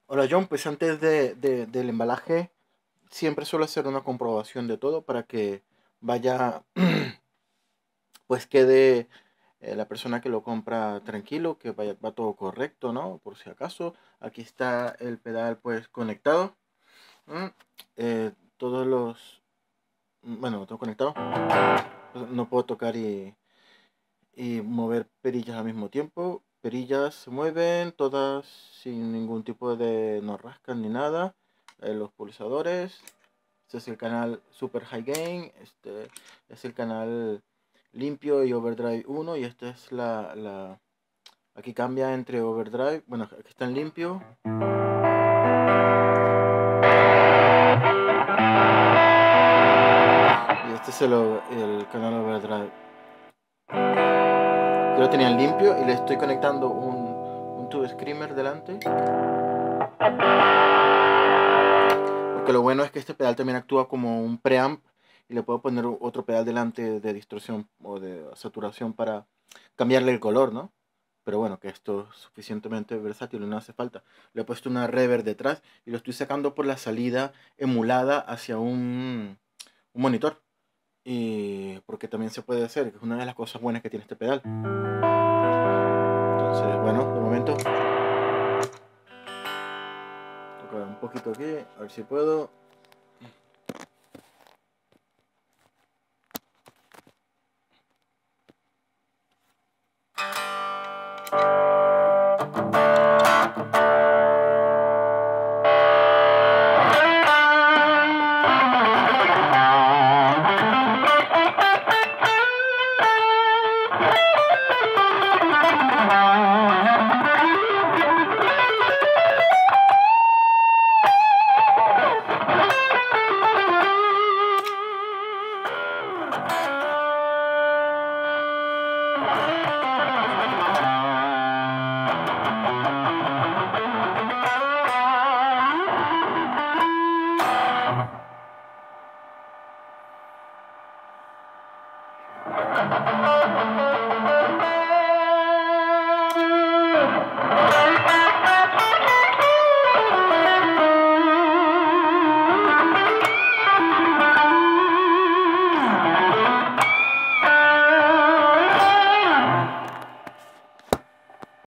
Hola John, pues antes del embalaje siempre suelo hacer una comprobación de todo para que vaya, pues quede la persona que lo compra tranquilo, que vaya, va todo correcto, ¿no? Por si acaso. Aquí está el pedal pues conectado. ¿M? Todos los... Bueno, todo conectado. Pues, no puedo tocar y mover perillas al mismo tiempo. Perillas se mueven todas sin ningún tipo de... no rascan ni nada. Los pulsadores. Este es el canal Super High Gain. Este es el canal limpio y overdrive uno. Y esta es aquí cambia entre overdrive. Bueno, aquí está en limpio. Y este es el canal overdrive. Yo lo tenía en limpio y le estoy conectando un tube screamer delante. Porque lo bueno es que este pedal también actúa como un preamp y le puedo poner otro pedal delante de distorsión o de saturación para cambiarle el color, ¿no? Pero bueno, que esto es suficientemente versátil y no hace falta. Le he puesto una reverb detrás y lo estoy sacando por la salida emulada hacia un monitor. Y porque también se puede hacer, que es una de las cosas buenas que tiene este pedal. Entonces, bueno, de momento, tocar un poquito aquí, a ver si puedo.